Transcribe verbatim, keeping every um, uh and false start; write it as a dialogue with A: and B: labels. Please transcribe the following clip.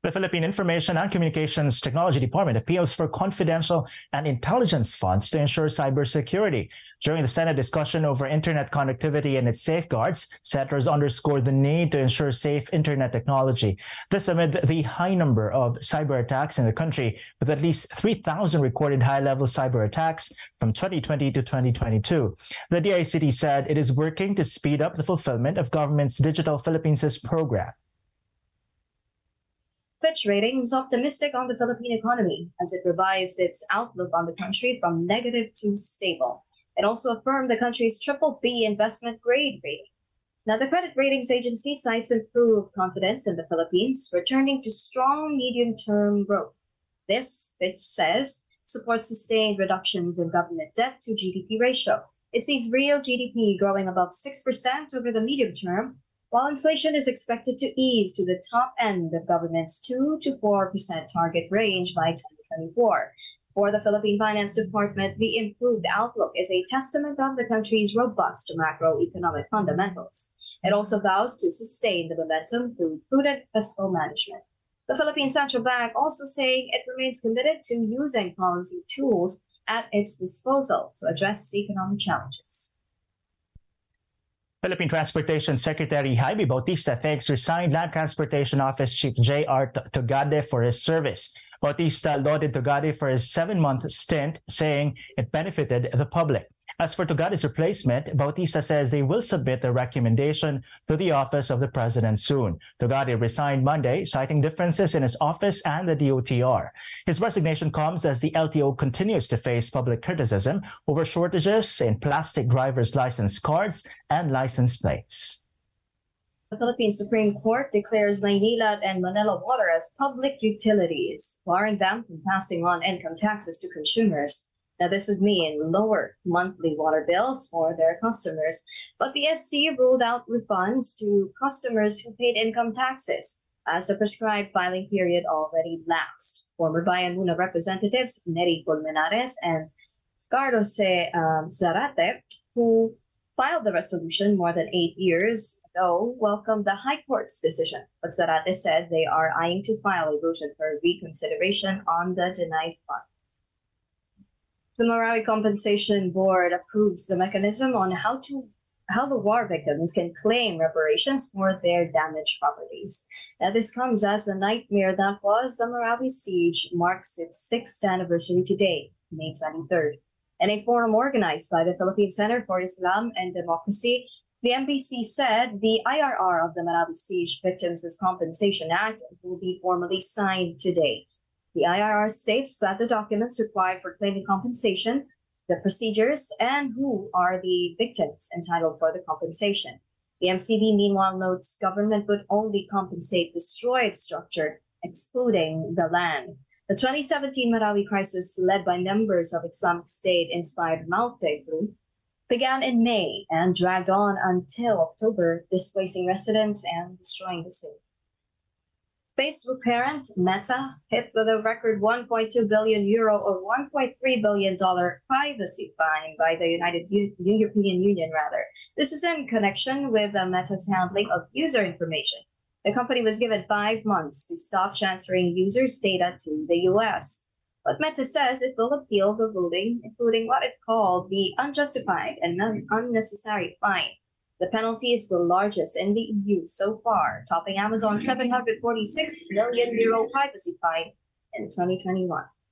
A: The Philippine Information and Communications Technology Department appeals for confidential and intelligence funds to ensure cybersecurity. During the Senate discussion over internet connectivity and its safeguards, senators underscored the need to ensure safe internet technology. This amid the high number of cyber attacks in the country, with at least three thousand recorded high-level cyber attacks from twenty twenty to twenty twenty-two. The D I C T said it is working to speed up the fulfillment of government's Digital Philippines program.
B: Fitch Ratings optimistic on the Philippine economy as it revised its outlook on the country from negative to stable. It also affirmed the country's triple B investment grade rating. Now, the credit ratings agency cites improved confidence in the Philippines, returning to strong medium-term growth. This, Fitch says, supports sustained reductions in government debt to G D P ratio. It sees real G D P growing above six percent over the medium term, while inflation is expected to ease to the top end of government's two to four percent target range by twenty twenty-four. For the Philippine Finance Department, the improved outlook is a testament of the country's robust macroeconomic fundamentals. It also vows to sustain the momentum through prudent fiscal management. The Philippine Central Bank also saying it remains committed to using policy tools at its disposal to address economic challenges.
A: Philippine Transportation Secretary Jaime Bautista thanks resigned Land Transportation Office Chief J R Togade for his service. Bautista lauded Togade for his seven-month stint, saying it benefited the public. As for Togade's replacement, Bautista says they will submit the recommendation to the Office of the President soon. Togade resigned Monday, citing differences in his office and the D O T R. His resignation comes as the L T O continues to face public criticism over shortages in plastic driver's license cards and license plates.
B: The Philippine Supreme Court declares Maynilad and Manila Water as public utilities, barring them from passing on income taxes to consumers. Now, this would mean lower monthly water bills for their customers, but the S C ruled out refunds to customers who paid income taxes, as the prescribed filing period already lapsed. Former Bayan Muna representatives Neri Colmenares and Carlos um, Zarate, who filed the resolution more than eight years ago, welcomed the High Court's decision, but Zarate said they are eyeing to file a motion for reconsideration on the denied fund. The Marawi Compensation Board approves the mechanism on how to how the war victims can claim reparations for their damaged properties. Now, this comes as a nightmare that was the Marawi siege marks its sixth anniversary today, May twenty-third. In a forum organized by the Philippine Center for Islam and Democracy, the M B C said the I R R of the Marawi Siege Victims' Compensation Act will be formally signed today. The I R R states that the documents required for claiming compensation, the procedures, and who are the victims entitled for the compensation. The M C B, meanwhile, notes government would only compensate destroyed structure, excluding the land. The twenty seventeen Marawi crisis, led by members of Islamic State-inspired Maute group, began in May and dragged on until October, displacing residents and destroying the city. Facebook parent Meta hit with a record one point two billion euro or one point three billion dollar privacy fine by the United U- European Union. Rather, this is in connection with uh, Meta's handling of user information. The company was given five months to stop transferring users' data to the U S. But Meta says it will appeal the ruling, including what it called the unjustified and unnecessary fine. The penalty is the largest in the E U so far, topping Amazon's seven hundred forty-six million euro privacy fine in twenty twenty-one.